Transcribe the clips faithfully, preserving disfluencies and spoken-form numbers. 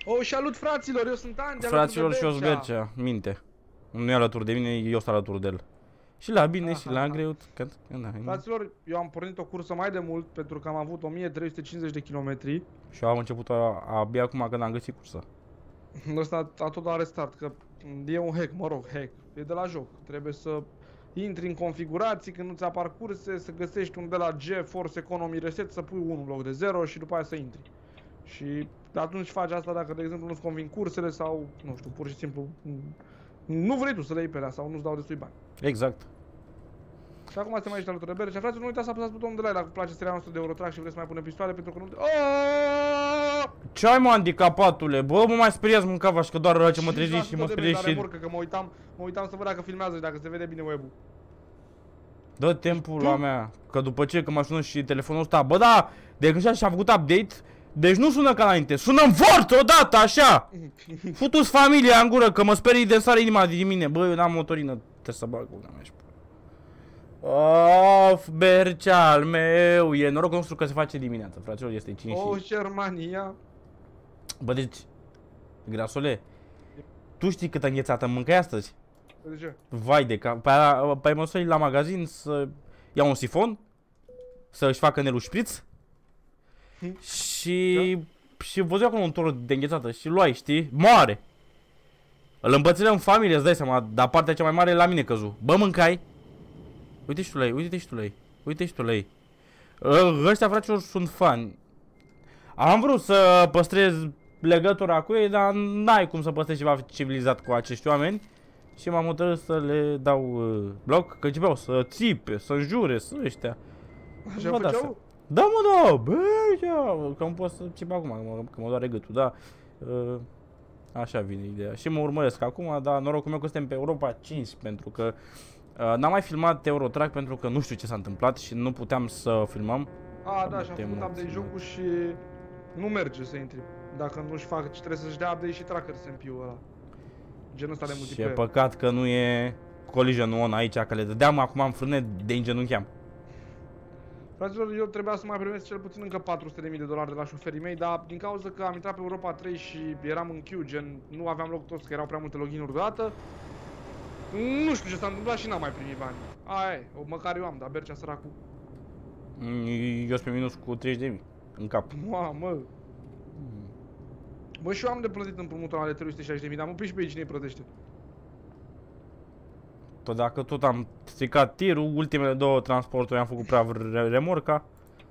Oh, salut fraților, eu sunt Andy. Fraților și eu sunt Bercea, minte. Nu e alături de mine, eu sunt alături de el. Și la bine, aha, și la greu. Fraților, eu am pornit o cursă mai de mult pentru că am avut o mie trei sute cincizeci de kilometri. Și eu am început abia acum când am găsit cursa. Ăsta a tot la restart, că e un hack, mă rog, hack. E de la joc. Trebuie să intri în configurații când nu-ți apar curse, să găsești un de la GeForce Economy Reset, să pui unu în loc de zero și după aia să intri. Și atunci faci asta dacă, de exemplu, nu-ți convin cursele sau, nu știu, pur și simplu nu vrei tu să le iei pe alea sau nu-ți dau destui bani. Exact. Și acum suntem aici alături de Bercea. Fraților, nu uitați să apăsați butonul de like dacă vă place seria noastră de Eurotrack și vreți să mai punem pistoale, pentru că nu... Ce ai, mă, handicapatule? Bă, mă mai speriați, mâncava, și că doar rău ce mă trezi și mă speriezi și... Că mă uitam, mă uitam să văd dacă filmează și dacă se vede bine web-ul. Dă timpul la mea, că după ce că m-a sunat și telefonul ăsta, bă, da, de când și-a făcut update, deci nu sună ca înainte, sună-mi foarte odată, așa! Futu-ți familia în gură, că mă sperii de sare inima din mine, bă, eu n-am motorină, trebuie să bag una mea și... Of, Bercea al meu, e norocul nostru că se face dimineața, fraților, este cinci și... O, Germania! Bă, deci, grasole, tu știi câtă înghețată mâncai astăzi? De ce? Vai de cap, pe, pe mă la magazin să ia un sifon, să-și facă Nelu șpriț și... Da? Și văzui acolo un tor de înghețată și luai, știi? Moare! Îl îmbățeam în familie, îți dai seama, dar partea cea mai mare la mine căzu. Bă, mâncai! Uite și tu la ei, uite și tu la ei, uite și tu la ei. Ăștia, fraților, sunt fani. Am vrut să păstrez legătura cu ei, dar n-ai cum să păstrezi ceva civilizat cu acești oameni. Și m-am hotărât să le dau uh, bloc, că începeau să țipe, să înjure, să ăștia. Așa făceau? Da, mă, da, bă, că nu pot să țip acum, că mă, că mă doare gâtul, da. Uh, așa vine ideea. Și mă urmăresc acum, dar norocul meu că suntem pe Europa cinci, pentru că uh, n-am mai filmat Eurotrack pentru că nu știu ce s-a întâmplat și nu puteam să filmăm. A, da, și am făcut update jocul și nu merge să intri. Dacă nu-și fac, trebuie să-și dea update și tracker S M P-ul ăla. Genul ăsta de multiplayer. Și e păcat că nu e Collision One aici, că le dădeam acum în frâne de îngenuncheam. Fraților, eu trebuia să mai primesc cel puțin încă patru sute de mii de dolari de la șoferii mei, dar din cauza că am intrat pe Europa trei și eram în queue, gen nu aveam loc toți, că erau prea multe login-uri deodată. Nu știu ce s-a întâmplat și n-am mai primit bani. Aia e, măcar eu am, dar Bercea săracul. Eu sunt pe minus cu treizeci de mii în cap. Mamă. Bă, și eu am de plătit împrumutul ăla de trei sute șaizeci de mii, dar mă piși pe ei cine îi plătește. Tot dacă tot am stricat tirul, ultimele două transporturi am făcut prea remorca.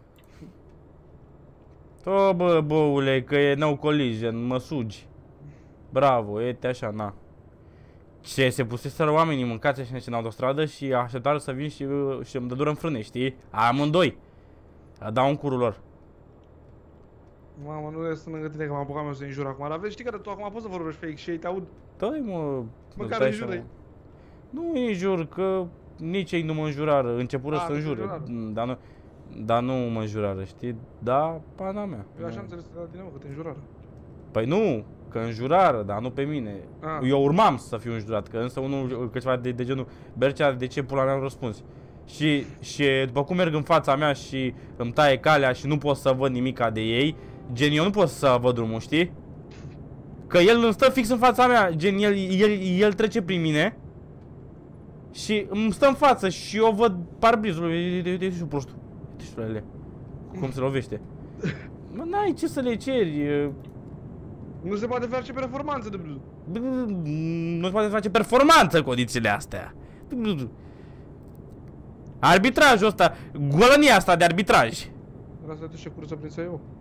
To, bă, băule, că e no collision, mă sugi. Bravo, e așa, na. Ce, se puseseră oamenii mâncați așa în autostradă și așteptară să vin și, și îmi dă dură în frâne, știi? Amândoi. A dau în curul lor. Mamă, nu le sunt lângă tine că m-am apucat eu să înjur acum, dar vezi, știi că tu acum poți să vorbești fake și ei te aud. Dă-i, mă, măcar înjură-i. Nu înjur, că nici ei nu mă înjurară, începură să înjure, dar nu, dar nu mă înjurară, știi? Da, pana mea. Eu așa am înțeles de la tine, mă, că te înjurară. Păi nu, că înjurară, dar nu pe mine. A. Eu urmam să fiu înjurat, că însă unul, că ceva de, de genul, Bercea, de ce pula mea am răspuns? Și, și după cum merg în fața mea și îmi taie calea și nu pot să văd nimica de ei, gen eu nu pot să văd drumul, știi? Că el îmi stă fix în fața mea, gen el, el, el trece prin mine și îmi stă în față și eu văd parbrizul, uite și prostul, uite și ele, cum se lovește. Mă, n-ai ce să le ceri. Nu se poate face performanță de... Nu se poate face performanță în condițiile astea. Arbitrajul ăsta, golănia asta de arbitraj. Vreau să duci ce cursă prin să eu.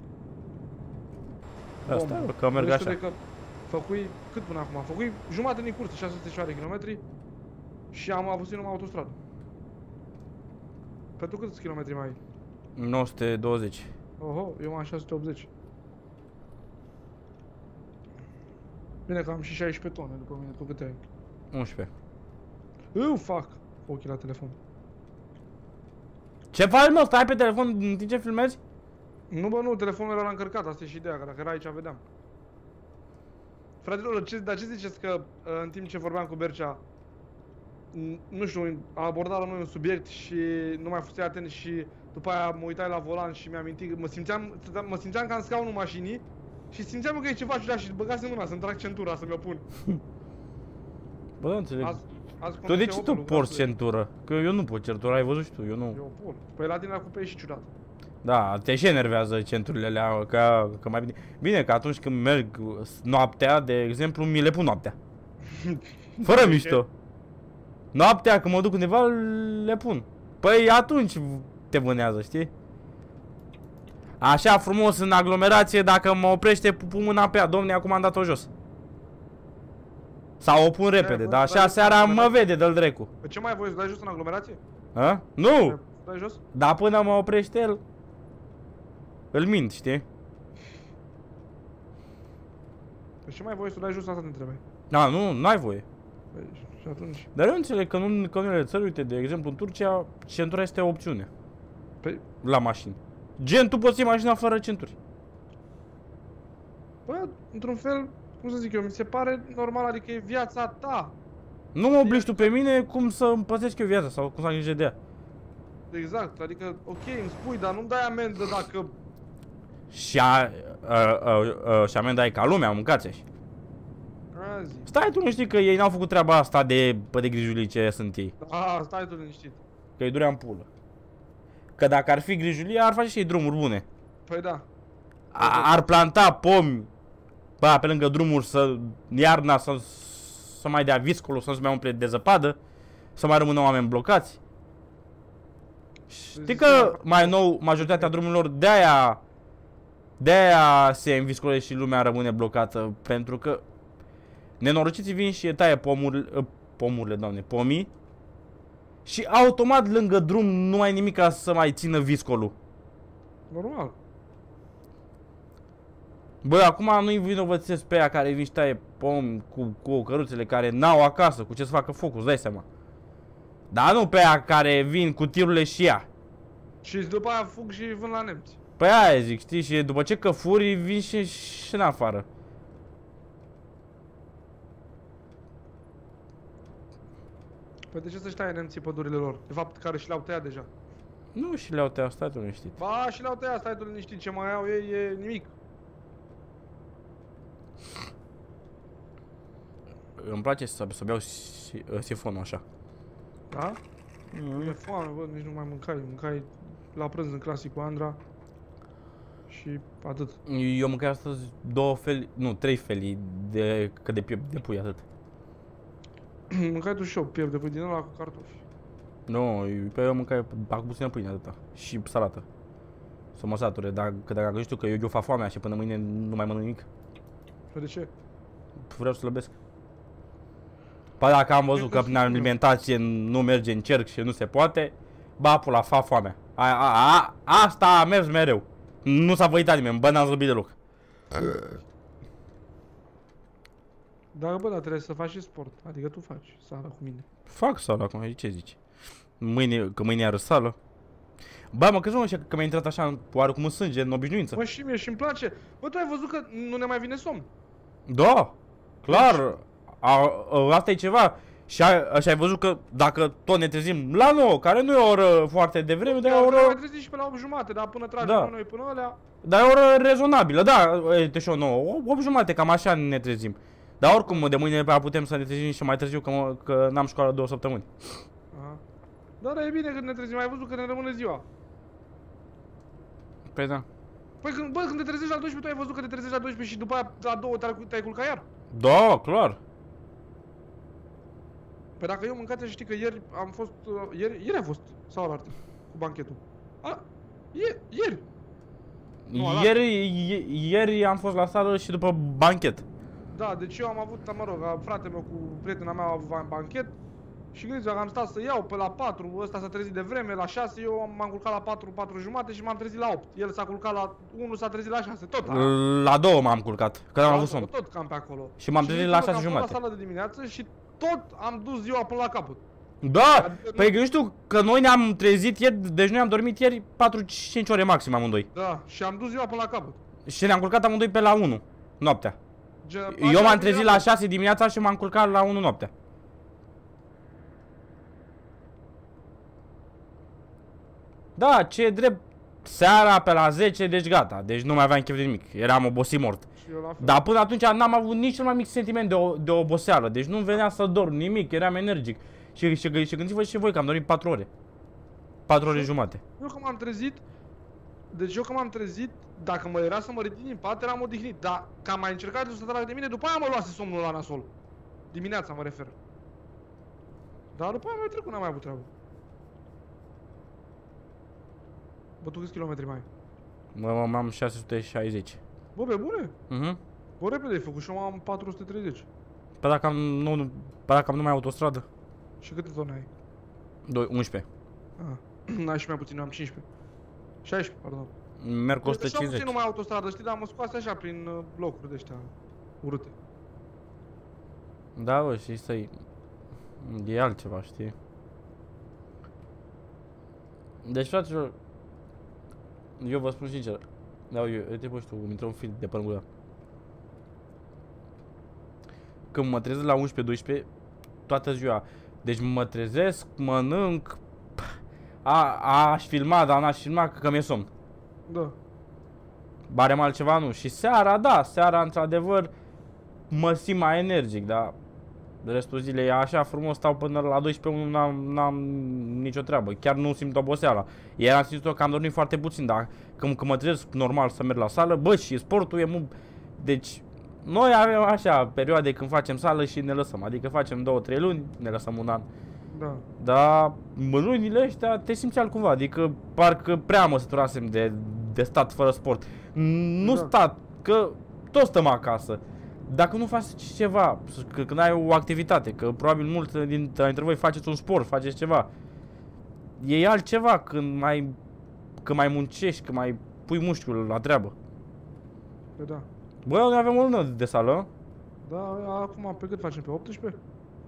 Asta, că merg așa. Că făcui, cât până acum? Făcui jumătate din cursă, șase sute de kilometri. Și am avut numai autostradă. Pe tu câți kilometri mai ai? nouă sute douăzeci. Oho, eu am șase sute optzeci. Bine că am și șaisprezece tone după mine, tu câte ai? unsprezece. Eu fac ochii la telefon. Ce faci, mă? Stai pe telefon în timp ce filmezi? Nu, bă, nu, telefonul era încărcat, asta e și ideea, că dacă era aici vedeam. Fraților, ce, dar ce ziceți că în timp ce vorbeam cu Bercea, nu știu, a abordat la noi un subiect și nu mai fusei atent și după aia mă uitai la volan și mi-am amintit, mă simțeam, mă simțeam ca în scaunul mașinii Și simțeam că e ceva ciudat și băgasem mâna să-mi trag centura, să mi-o pun. Bă, nu înțeleg. Azi, azi tu de ce tu porți centură? Că eu nu pot centura, ai văzut și tu, eu nu. Eu pun. Păi la tine la cupe e și ciudat. Da, te și enervează centurile alea, că, că mai bine. Bine că atunci când merg noaptea, de exemplu, mi le pun noaptea. Fără mișto. Noaptea, când mă duc undeva, le pun. Păi atunci te vânează, știi? Așa frumos în aglomerație, dacă mă oprește, pun mâna pe ea. Domne, acum am dat-o jos. Sau o pun repede, dar așa seara mă vede de-l drecu. Pe ce mai voi să dai jos în aglomerație? A? Nu! Dai jos? Dar până mă oprește el, îl mint, știi? Pe ce mai voi să dai jos, asta te întrebe. Da, nu, n-ai voie. Păi, și atunci? Dar eu înțeleg că nu, că în unele țări, uite, de exemplu în Turcia, centura este o opțiune. Păi... La mașini. Gen, tu poți iei mașina fără centuri. Bă, într-un fel, cum să zic eu, mi se pare normal, adică e viața ta. Nu mă obligi tu pe mine cum să îmi păzesc eu viața sau cum să am grijă de ea. Exact, adică, ok, îmi spui, dar nu-mi dai amendă dacă... Și, a, a, a, a, și amenda e ca lumea, mâncați așa. Azi. Stai, tu nu știi că ei n-au făcut treaba asta de, pe de grijulii ce sunt ei. Ah, stai tu liniștit. Că îi durea în pulă. Că dacă ar fi grijulii, ar face și ei drumuri bune. Păi da. A, ar planta pomi, bă, pe lângă drumuri, să iarna să, să mai dea viscolul, să nu se mai umple de zăpadă, să mai rămână oameni blocați. Știi că mai nou majoritatea drumurilor de-aia de-aia se înviscole și lumea rămâne blocată, pentru că nenorociții vin și taie pomurile, pomurile, doamne, pomii și automat lângă drum nu mai nimic ca să mai țină viscolul. Normal. Bă, acum nu-i vinovățesc pe aia care vin și taie pom cu, cu căruțele care n-au acasă, cu ce să facă focul, îți dai seama. Dar nu pe aia care vin cu tirurile și ea. Și după aia fug și vând la nemți. Păi aia zic, știi, și după ce căfuri vin și, și în afară. Păi de ce să-și taie nemții pădurile lor? De fapt, care și le-au tăiat deja. Nu și le-au tăiat, stai tu liniștit. Ba, și le-au tăiat, stai tu liniștit, ce mai au ei e nimic. Îmi place să, să beau sifonul așa. Da? Mm. E foame, bă, nici nu mai mâncai, mâncai la prânz în clasic cu Andra. Și atât. Eu mâncai astăzi două feli, nu, trei felii de, că de, piept, de pui, atât. Mâncai tu și eu piept de pui din ăla cu cartofi. Nu, pe eu mâncai cu puțină pâine, atâta. Și salată. Să mă sature, dar că dacă nu știu că eu, eu fac foamea și până mâine nu mai mănânc nimic. Păi de ce? Vreau să slăbesc. Păi dacă am văzut că prin alimentație nu merge în cerc și nu se poate, ba pula, fac foamea. A, a, a, asta a mers mereu. Nu s-a văitat nimeni, bă, n-am slăbit deloc. Da, bă, dar trebuie să faci și sport. Adică tu faci sala cu mine. Fac sala acum, ce zici? Mâine, că mâine iară sală. Bă, mă crezi că mi-a intrat așa oarecum în sânge, în obișnuință. Bă, și mie și-mi place. Bă, tu ai văzut că nu ne mai vine somn. Da, clar. A, a, asta e ceva. Și ai, și ai văzut că dacă tot ne trezim la nouă, care nu e o oră foarte devreme, dar e o oră... Mai trezi și pe la opt jumate, dar până tragem da. noi până alea... Dar e o oră rezonabilă, da, uite și o nouă, opt jumate, cam așa ne trezim. Dar oricum, de mâine putem să ne trezim și mai târziu, că, mă, că n-am școală două săptămâni. Aha. Dar e bine că ne trezim, ai văzut că ne rămâne ziua. Păi da. Păi când, bă, când te trezești la douăsprezece, tu ai văzut că te trezești la douăsprezece și după aia la două te-ai culcat iar? Da, clar. Păi dacă eu mâncați și știi că ieri am fost, uh, ieri, ieri a fost, sau alaltă, cu banchetul. A, ieri, ieri. Ieri, ieri am fost la sală și după banchet. Da, deci eu am avut, mă rog, fratele meu cu prietena mea a avut banchet. Și gândiți-vă că am stat să iau pe la patru, ăsta s-a trezit de vreme, la șase, eu m-am culcat la patru, patru jumate și m-am trezit la opt. El s-a culcat la unu, s-a trezit la șase, tot. La două m-am culcat, că am avut somn. Tot cam pe acolo. Și m-am trezit la șase jumate. Am fost la sală de dimineață și tot am dus ziua până la capăt. Da, adică păi nu știu că noi ne-am trezit ieri, deci noi am dormit ieri patru cinci ore maxim amândoi. Da, și am dus ziua până la capăt. Și ne-am culcat amândoi pe la unu noaptea. Ge eu m-am trezit la șase dimineața și m-am culcat la unu noaptea. Da, ce e drept Seara pe la zece, deci gata, deci nu mai aveam chef de nimic, eram obosit mort. Dar până atunci n-am avut nici cel mai mic sentiment de, o, de oboseală, deci nu venea să dorm nimic, eram energic. Și, și, și gândiți-vă și voi că am dormit patru ore. patru ore jumate. Eu că m-am trezit, deci eu că m-am trezit, dacă mă era să mă ridic din pat, eram odihnit, dar că am mai încercat să trag de mine, după aia mă luase somnul la nasol. Dimineața mă refer. Dar după aia mi-a trecut, n-am mai avut treabă. Bă, tu câți kilometri mai ai? Mă, mă, am șase sute șaizeci. Bă, pe bune? Mhm. Bă, repede ai făcut și eu am patru sute treizeci. Păi dacă am, nu, păi dacă am numai autostradă. Și câte tone ai? doi, unsprezece. Ah, n-ai și mai puțin, eu am cincisprezece. șaisprezece, pardon. Merg cu o sută Deci am cincizeci. puțin numai autostradă, știi, dar mă scoase așa prin uh, blocuri de ăștia urâte. Da, bă, și să-i... E altceva, știi? Deci, fraților, eu vă spun sincer, da, eu, uite, bă, știu, îmi intră un film de până în gura. Când mă trezesc la unsprezece doisprezece, toată ziua, deci mă trezesc, mănânc, a, aș filma, dar n-aș filma, că, că mi-e somn. Da. Barem altceva, nu. Și seara, da, seara, într-adevăr, mă simt mai energic, dar restul zilei e așa frumos, stau până la douăsprezece, nu n-am nicio treabă, chiar nu simt oboseala. Iar am simțit că am dormit foarte puțin, dar când, când mă trezesc normal să merg la sală, bă, și sportul e mult. Deci, noi avem așa perioade când facem sală și ne lăsăm, adică facem două trei luni, ne lăsăm un an. Da. Dar în lunile ăștia te simți altcumva, adică parcă prea mă săturasem de, de stat fără sport. Nu Da. stat, că toți stăm acasă. Dacă nu faci ceva, că când ai o activitate, că probabil mulți dintre voi faceți un sport, faceți ceva. E altceva când mai, când mai muncești, când mai pui mușchiul la treabă. Păi da. Bă, noi avem o lună de sală. Da, acum pe cât facem? Pe optsprezece?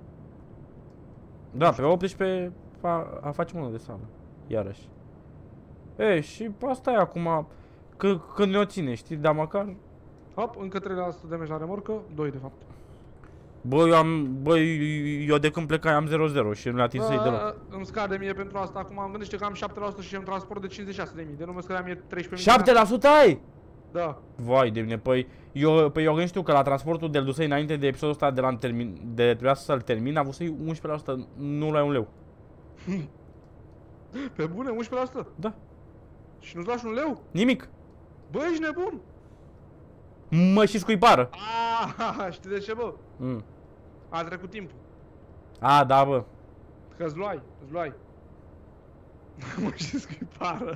Da, pe optsprezece fa a, facem o lună de sală. Iarăși. E, și asta e acum, că, când ne-o ține, știi, dar măcar... Hop, încă trei la sută de mergi la remorcă, doi de fapt. Bă, eu am, bă, eu de când plecai am zero zero și nu le ating să-i deloc. Îmi scade mie pentru asta, acum am gândit că am șapte la sută și am transport de cincizeci și șase de mii, de nu mă scădea mie treisprezece mii. șapte la sută ai? Da. Vai de mine, păi eu, păi eu gândesc știu că la transportul de-l dusei înainte de episodul ăsta de la termin, de trebuia să-l termin, a vrut să iei unsprezece la sută, nu luai un leu. Pe bune, unsprezece la sută? Da. Și nu-ți lași un leu? Nimic. Bă, ești nebun? Mă și scuipară. Aaaa, știi de ce, bă? Mm. A trecut timpul. A, da, bă. Că-ți luai, îți luai. Mă și scuipară.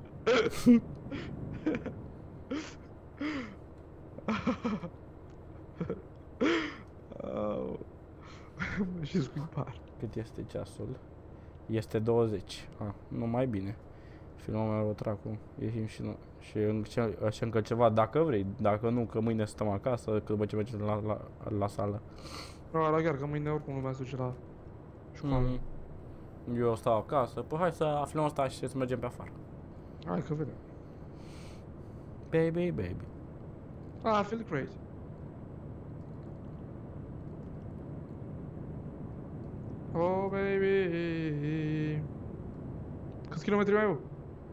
Mă și scuipară. Cât este ceasul? Este douăzeci. Ah, nu mai bine. Filmăm mai rotracu. Ieșim și noi. Și încă, așa încă ceva dacă vrei. Dacă nu, că mâine stăm acasă, că după ce mergem la, la, la sală. Da, da, chiar că mâine oricum lumea se duce la școală. Mm. Eu stau acasă. Păi hai să aflăm asta și să mergem pe afară. Hai că vedem. Baby, baby. Ah, I feel great. Oh, baby. Câți kilometri mai ai, bă?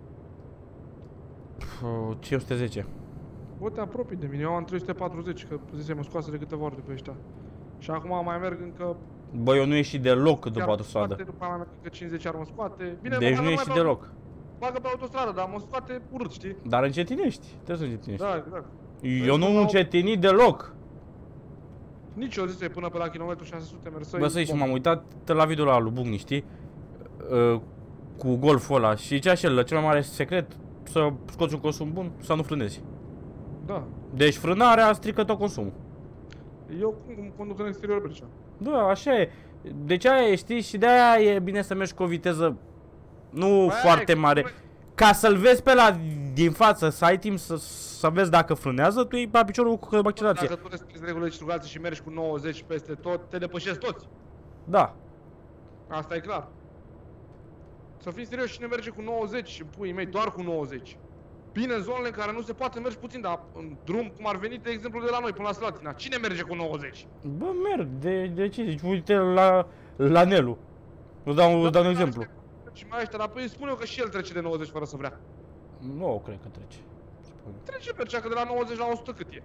cinci sute zece. Bă, te apropii de mine, eu am trei sute patruzeci, că zicem, mă scoase de câteva ori de pe ăștia. Și acum mai merg încă... Bă, eu nu ieși deloc după chiar autostradă. scoate, după aia mai merg încă cincizeci ar mă scoate. Bine, Deci mă nu bagă ieși numai pe deloc. Bagă pe autostradă, dar mă scoate urât, știi? Dar încetinești. Trebuie să încetinești. Da, exact. Eu nu încetini deloc. Nici eu zice până pe la kilometru șase sute mersoi. Bă, să-i și m-am uitat la video la lui Bugni, știi? Uh, cu golful ăla. Și zicea și el, cel mai mare secret, să scoți un consum bun, să nu frânezi. Da. Deci frânarea strică tot consumul. Eu cum conduc în exterior pe aici. Da, așa e. Deci aia e, știi? Și de-aia e bine să mergi cu o viteză nu Bă, foarte e, mare. Ca să-l vezi pe la din față, să ai timp să, să vezi dacă frânează, tu iei pe piciorul cu accelerație. Dacă tu respecti regulile de circulație și mergi cu nouăzeci peste tot, te depășesc toți. Da. Asta e clar. Să fim serios, cine merge cu nouăzeci în puii mei, doar cu nouăzeci. Bine, în zonele în care nu se poate mergi puțin, dar în drum, cum ar veni, de exemplu, de la noi până la Slatina, cine merge cu nouăzeci? Bă, merg, de, de ce zici? Uite la, la Nelu. Îți dau, îți dau un exemplu. Și mai ăștia, dar păi spune eu că și el trece de nouăzeci fără să vrea. Nu, cred că trece. Trece Bercea, că de la nouăzeci la o sută cât e?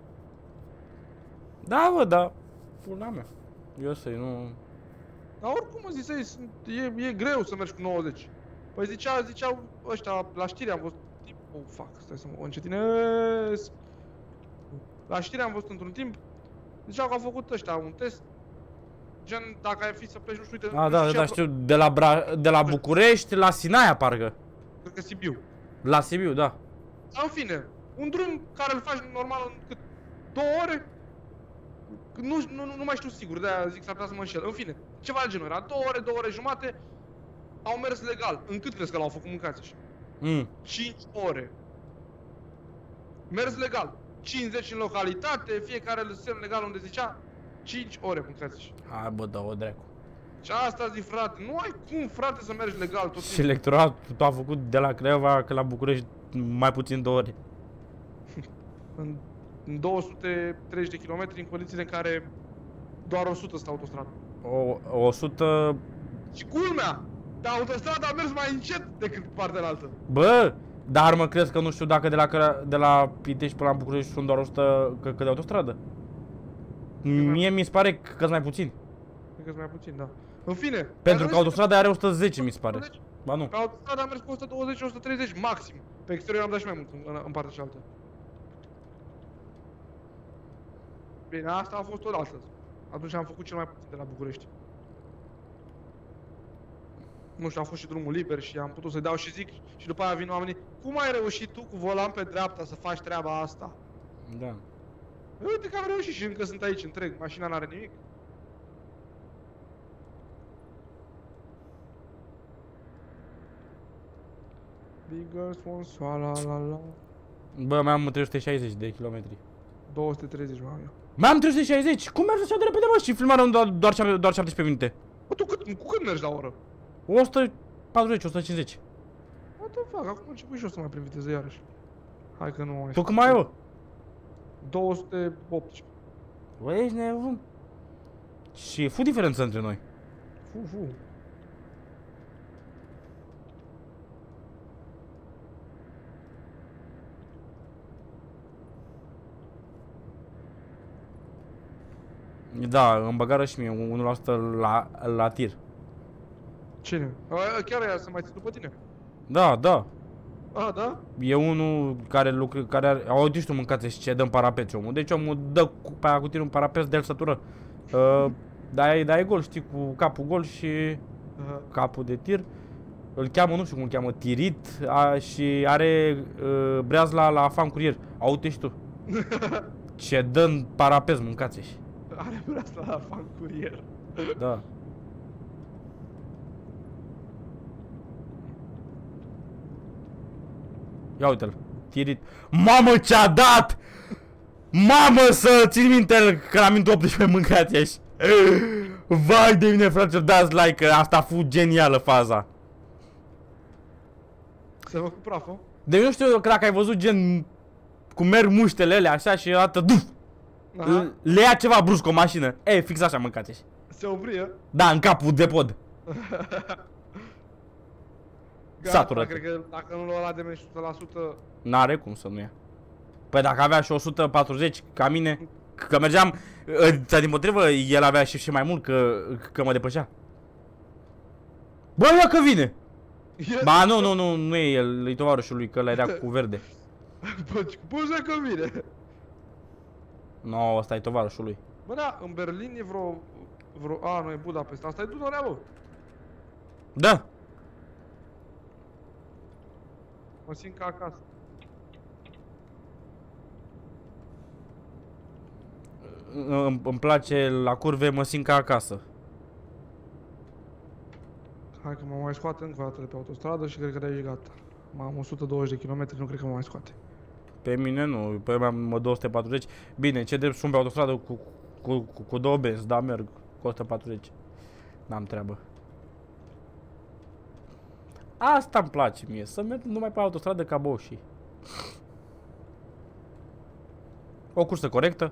Da, bă, da. Pula mea. Eu să nu... Dar oricum, mă zisei, e, e greu să mergi cu nouăzeci. Păi zicea, ziceau ăștia, la știri am văzut... Oh, fuck, stai să mă încetinesc. La știri am văzut într-un timp, ziceau că au făcut ăștia un test. Gen, dacă ai fi să pleci, nu știu, uite... A, da, da, știu, de la, Bra de la București la Sinaia, parcă. Cred că Sibiu. La Sibiu, da. În fine, un drum care îl faci normal în cât? Două ore? Nu, nu, nu mai știu sigur, de-aia zic s-ar putea să mă înșel. În fine, ceva de genul era. Două ore, două ore jumate, au mers legal. În cât crezi că l-au făcut, mâncați așa? Mm. cinci ore. Mers legal. cincizeci în localitate, fiecare semn legal unde zicea cinci ore, mâncați așa. Hai, bă, da, o dracu. Și asta zic, frate, nu ai cum, frate, să mergi legal tot. Și electoratul a făcut de la Craiova că la București mai puțin două ore. În, în două sute treizeci de kilometri, în condițiile în care doar o sută stă autostradă. O, o sută... Și culmea! Dar autostrada a mers mai încet decât partea altă. Bă, dar mă crezi că nu știu dacă de la, de la Pitești până la București sunt doar o sută că, că de autostradă? Mie mi se pare că sunt mai puțin. Cred că sunt mai puțin, da. În fine. Pentru că autostrada are o sută zece, mi se pare. Ba nu. Pe autostrada am mers cu o sută douăzeci - o sută treizeci maxim. Pe exterior am dat și mai mult în, în partea cealaltă. Bine, asta a fost odată. Atunci am făcut cel mai puțin de la București. Nu știu, a fost și drumul liber și am putut să-i dau și zic și după aia vin oamenii: cum ai reușit tu cu volan pe dreapta să faci treaba asta? Da. Uite că am reușit și încă sunt aici întreg, mașina n-are nimic. Biggest one, swala la la. Bă, mai am trei sute șaizeci de kilometri. două sute treizeci mai am eu. Mai am trei sute șaizeci? Cum mergi așa de repede, mă? Și filmarea doar, doar, doar șaptesprezece minute. Bă, tu cât, cu cât mergi la oră? o sută patruzeci - o sută cincizeci. What the fuck, acum început și eu să mai prind viteză iarăși. Hai că nu mai Tu cum ai, eu? două sute optsprezece. Bă, ești nebun. Și e fu diferență între noi. Fu, fu. Da, îmi băgară și mie unu la sută la, la tir. Cine? A, chiar aia să mai ții după tine? Da, da. A, da? E unul care lucrează, care are, auzi tu mâncați și ce dă în parapeți omul. Deci omul dă cu, pe aia cu tirul în parapeți de el sătură. Uh, dar e, da, e gol, știi, cu capul gol și Aha. capul de tir. Îl cheamă, nu știu cum îl cheamă, Tirit a, și are uh, breazla la fan curier. Auzi și tu. Ce dă în parapeți, mâncați și. Are vrea asta la fan curier. Da. Ia uite-l, Tirit. Mamă, ce-a dat! Mamă, să țin minte că la mintul optsprezece mâncați ești. Vai de mine, frate, dați like, că asta a fost genială faza. Se fă cu praful? Deci nu știu dacă ai văzut gen cum merg muștele alea așa și odată duf, le ia ceva brusc o mașină. E, fix așa mâncați ești. Se oprie? Da, în capul de pod. Satură. Cred că dacă nu l-a luat de meci o sută la sută... N-are cum să nu ia. Păi dacă avea și o sută patruzeci ca mine, că mergeam, ă, dimpotrivă, el avea și, și mai mult, că, că mă depășea. Bă, ia că vine! Ba nu, nu, nu, nu e el, e tovarășul lui, că ăla era cu verde. Bă, bă, că vine! No, ăsta e tovarășul lui. Bă, da, în Berlin e vreo... vreo... A, nu e Budapesta, asta e Dunărea, bă! Da. Mă simt ca acasă. Îmi, îmi place la curve, mă simt ca acasă. Hai că mă mai scoate încă o dată de pe autostradă și cred că de aici gata. Mai am o sută douăzeci de kilometri, nu cred că mă mai scoate. Pe mine nu, pe mine am două sute patruzeci. Bine, ce drept sunt pe autostradă cu, cu, cu, cu două benzi, da, merg cu o sută patruzeci. N-am treabă. Asta îmi place mie, să merg numai pe autostradă ca boșii. O cursă corectă.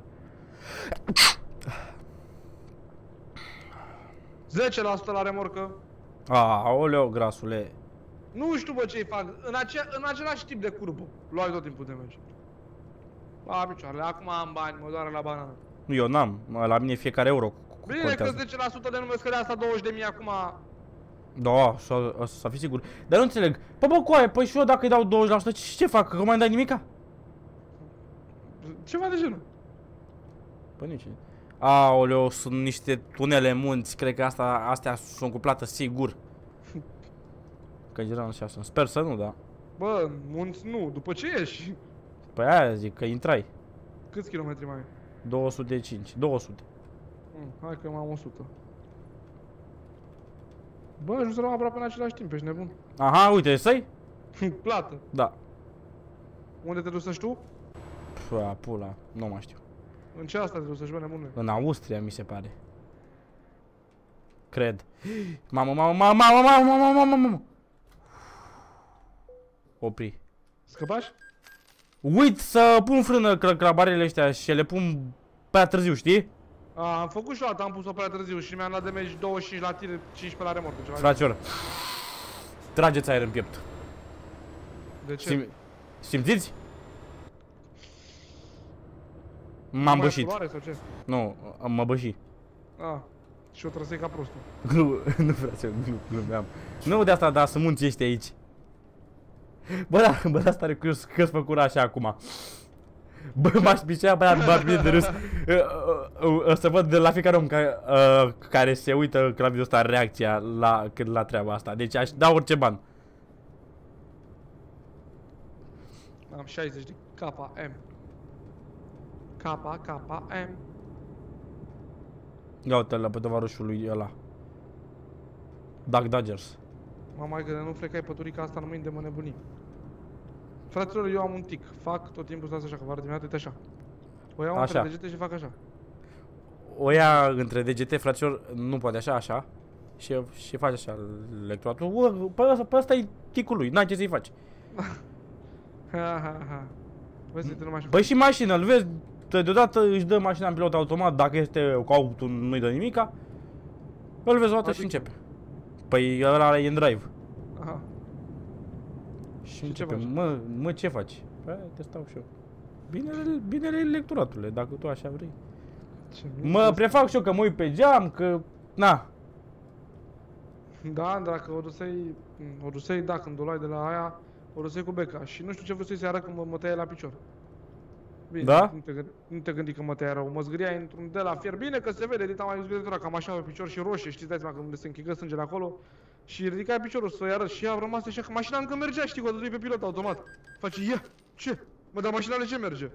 zece la sută la remorcă. Aoleo, grasule. Nu știu, bă, ce-i fac. În, ace în același tip de curbă. Luai tot timpul de merge. La picioarele. Acum am bani, mă doare la banană. Nu, eu n-am. La mine fiecare euro bine contează. Că zece la sută de nume scădea asta douăzeci de mii acum. Da, să fii sigur. Dar nu înțeleg. Pă, bă, coaie, păi și eu dacă îi dau douăzeci la sută, ce fac? Că mai dai nimica? Ceva de genul. Păi nici. Aoleu, sunt niște tunele munți. Cred că asta, astea sunt cu plată sigur. Că în general așa sunt. Sper să nu, da. Bă, munți nu, după ce ieși. Păi aia zic, că intrai. Câți kilometri mai ai? două sute cinci, două sute. Mm, hai că eu am o sută. Bă, ajunserăm aproape în același timp, ești nebun. Aha, uite, să-i? Plată. Da. Unde te duci să știu? Pua, pula, nu mai știu. În ce asta te duci să știu, nebunule? În Austria, mi se pare. Cred. Mamă, mamă, mamă, mamă, mamă, mamă, mamă, mamă. Opri. Scăpași? Uit să pun frână crabarele ăștia și le pun prea târziu, știi? A, am făcut și o dată, am pus-o prea târziu și mi-am dat de meci douăzeci și cinci la tine, cincisprezece la remorcă. Frațior, trageți aer în piept. De ce? Sim simțiți? M-am bășit. Sau ce? Nu, mă băși. A, și o trăsei ca prostul. Nu, nu frate, nu glumeam. Nu de asta, dar să munți ești aici. Bă, da, bă, da, stare curios că-ți făcut așa acum. Bă, m-aș picea băiat, bă, bine de râs. O să văd de la fiecare om care, uh, care se uită la video ăsta reacția la, la treaba asta. Deci aș da orice ban. Am șaizeci de K M. K K M. Ia uite-l pe tovarășul lui ăla. Duck Dodgers. Mama, că nu flecai păturica asta, nu mă de mă nebuni. Fraților, eu am un tic. Fac tot timpul stați așa, că vă arăt dimineața, uite așa. O iau între degete și fac așa. O ia între degete, fraților, nu poate așa, așa. Și, și face așa electrodatul. Pe ăsta, pe ăsta e ticul lui, n-ai ce să-i faci. Ha, ha, ha. Vezi, nu Băi, și mașină, îl vezi, deodată își dă mașina în pilot automat, dacă este cu autul nu-i dă nimica. Îl vezi o dată și începe. Păi ăla e în drive. Aha. Și, și începe, mă, mă, ce faci? Păi, te stau și eu. Binele, binele electoratule, dacă tu așa vrei. Ce mă prefac și eu că mă uit pe geam, că... Na. Da, dacă o dusei, o dusei, da, când o luai de la aia, o dusei cu beca. Și nu știu ce vrei să-i se arăt când mă, mă tăia la picior. Bine, da? Nu te, gândi, nu te gândi că mă tăia rău. Mă zgâria într-un de la fier. Bine că se vede, dita mai zgâritura, cam așa pe picior și roșie. Știți, dați seama când se închigă sângele acolo. Și ridicai piciorul să-i arăt și a rămas așa că mașina încă mergea, știi, cu o dădui pe pilot automat. Face, ia, ce? Mă, dar mașina de ce merge?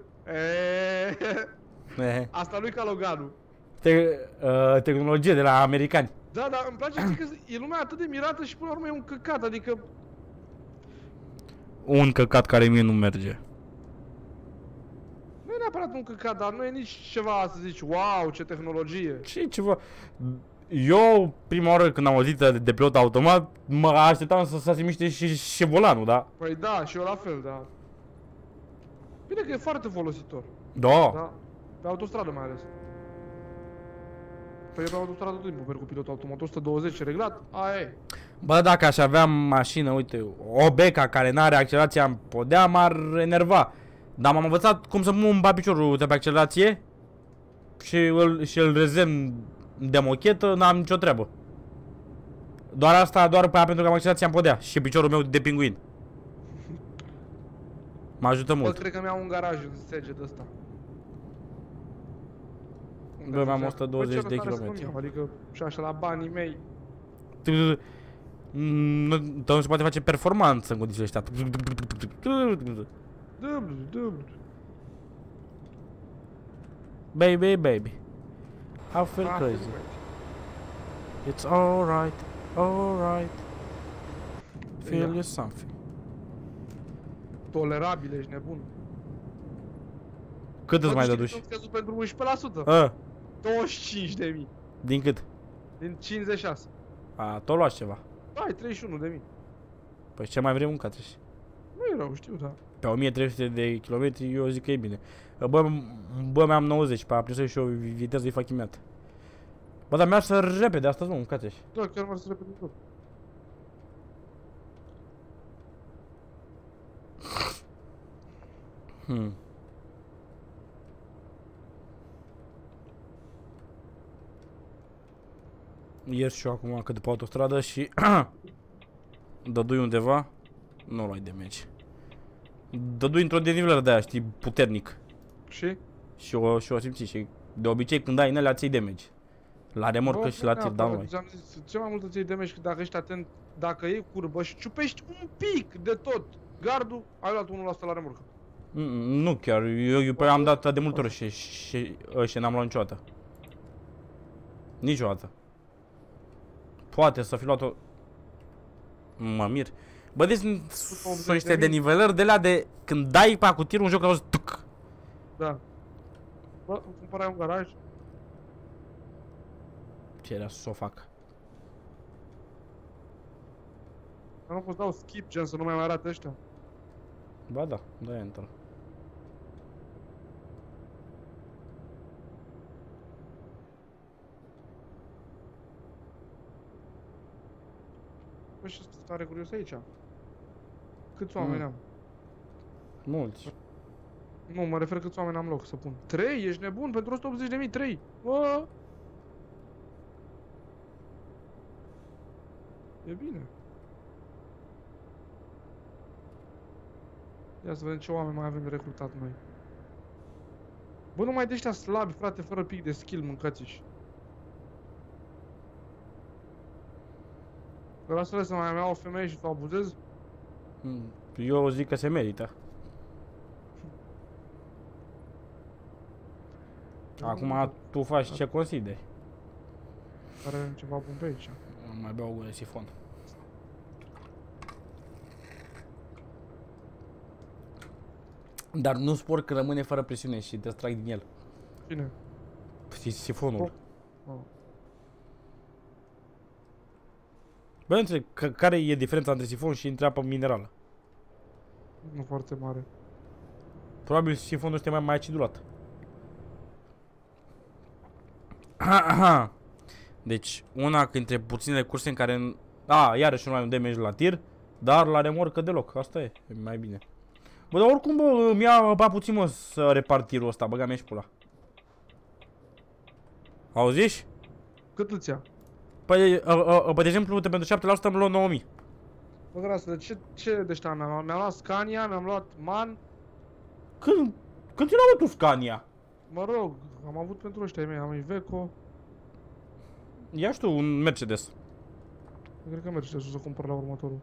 Eee, asta lui ca Loganul. Te, uh, tehnologie de la americani. Da, dar îmi place că e lumea atât de mirată și până la urmă e un căcat, adică... Un căcat care mie nu merge. Nu e neapărat un căcat, dar nu e nici ceva să zici, wow, ce tehnologie. Ce ceva? Eu, prima oară când am auzit de, de pilot automat, mă așteptam să, să se miște și, și volanul, da? Păi da, și eu la fel, da. Bine că e foarte folositor. Da. Da. Pe autostradă mai ales. Păi eu pe autostradă tot timpul merg cu pilotul automat, o sută douăzeci reglat, aia e. Bă, dacă aș avea mașină, uite, o Beca care n-are accelerația în podea, m-ar enerva. Dar m-am învățat cum să mă bat piciorul de pe accelerație și îl, și îl rezem de mochetă, n-am nicio treabă. Doar asta, doar pe aia pentru că am accelerația în podea și piciorul meu de pinguin. Mă ajută mult. Bă, cred că mi-au un garaj în sege de ăsta. Bă, mi-am o sută douăzeci de kilometri. Adică și așa la banii mei. Nu se poate face performanță în condițiile astea. Dublu, dublu. Baby, baby. I feel crazy. It's alright, alright. Feel you something. Tolerabil, ești nebun. Cât îți mai dăduși? Am scăzut pentru unsprezece la sută. A. douăzeci și cinci de mii. Din cât? Din cincizeci și șase. A, tot luați ceva. Ai, treizeci și unu de mii. Păi ce mai vrei un catriș? Nu e rău, știu, da. Pe o mie trei sute de kilometri eu zic că e bine. Bă, bă, mi-am nouăzeci, pe aprinsă și eu viteză îi fac imediat. Bă, dar mi-ar să repede astăzi, mă, un catriș. Da, chiar m-ar să repede tot. Hmm. Ieri și eu acum că după autostradă și dădui undeva, nu luai damage. Dădui într-o denivelare de aia, știi, puternic. Și? Și o, și o simți și de obicei când ai în alea ți damage. La remorcă și la tir, da, mai. Am zis, ce mai mult îți iei damage dacă ești atent, dacă iei curbă și ciupești un pic de tot gardul, ai luat unu la sută la remorcă. Mm, nu chiar, eu, eu am dat de multe ori și, și, și n-am luat niciodată. Niciodată. Poate să fi luat-o... Mă mir. Bă, deci sunt niște denivelări de la de când dai pe cu tirul un joc la auzi tuc. Da. Bă, îmi cumpărai un garaj. Ce era să o fac? Dar nu pot dau skip, gen să nu mai arate ăștia. Ba da, da enter. Bă, și sunt tare curios aici. Câți oameni Mm. am? Mulți. Nu, mă refer câți oameni am loc să pun. trei? Ești nebun? Pentru o sută optzeci de mii, trei. Bă! E bine. Ia să vedem ce oameni mai avem de recrutat noi. Bă, numai de ăștia slabi, frate, fără pic de skill, mâncați-și. Lasă-le să mai mea o femeie și să o abuzez? Eu zic că se merită. Acum tu faci ce consideri. Are ceva bun pe aici. Mai beau o gură de sifon. Dar nu spor că rămâne fără presiune și te trag din el. Cine? Sifonul. Oh. Oh. Bă, întreb, care e diferența între sifon și între apă minerală? Nu foarte mare. Probabil sifonul este mai, mai acidulat. Deci, una dintre puținele curse în care... A, iarăși nu mai am damage la tir, dar la remorcă deloc. Asta e, e mai bine. Bă, dar oricum, bă, îmi ia ba puțin, mă, să repar tirul ăsta. Băga mea și pula. Auziși? Cât îți ia? Păi, a, a, a, de exemplu, uite, pentru șapte la sută îmi luă nouă mii. Bă, grasă, ce, ce de ăștia mi-am luat? Mi-am luat Scania, mi-am luat MAN. Când, când ți-l luat tu Scania? Mă rog, am avut pentru ăștia mei, am Iveco. Ia și tu un Mercedes. Cred că merge să cumpăr la următorul.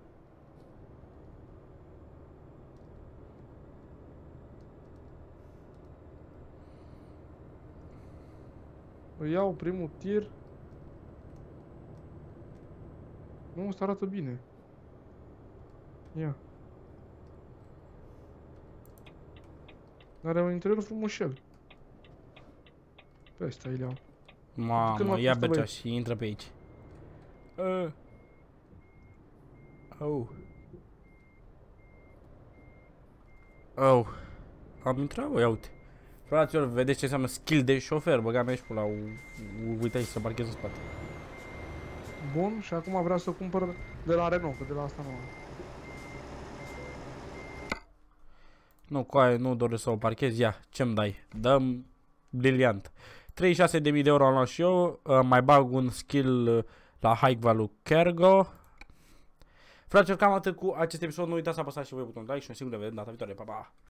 Îi iau primul tir. Nu, ăsta arată bine. Ia. Are un interior frumușel. Pe ăsta îi iau. Mamă, ia Bercea și intră pe aici. Uh. Oh. Oh. Am intrat, bă, ia uite. Fraților, vedeți ce înseamnă skill de șofer, băga mea și pula, uite aici să parchez în spate. Bun, și acum vreau să cumpăr de la Renault, că de la asta nu am. Nu, coaie, nu doresc să o parchez, ia, ce-mi dai? Dăm briliant. treizeci și șase de mii de euro am luat și eu, mai bag un skill la High Value Cargo. Fraților, cam atât cu acest episod, nu uitați să apăsați și voi butonul like și ne sigur de vedem data viitoare, pa, pa!